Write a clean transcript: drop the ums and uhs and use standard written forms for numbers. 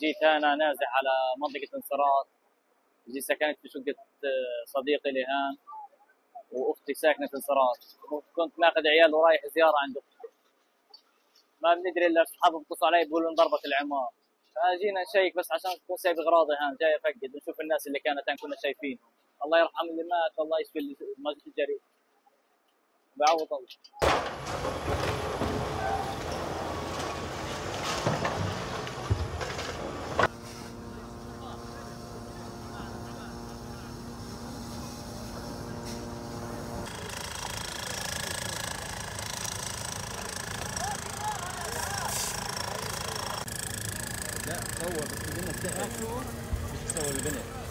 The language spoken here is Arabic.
جيت أنا نازح على منطقة انصراف. جيت سكنت في شقة صديقي لهان، وأختي ساكنة في انصراف، وكنت ماخذ عيال ورايح زيارة عند أختي. ما بندري إلا أصحابي بتصلوا علي بيقولوا انضربت العمار. فجينا نشيك بس عشان تكون سايب أغراضي هان، جاي أفقد ونشوف الناس اللي كانت هان كنا شايفين. الله يرحم اللي مات، الله يشفي اللي الجريح. بعوض الله. لا صور بس بدنا الدهب. شو؟ بس تصور البنت.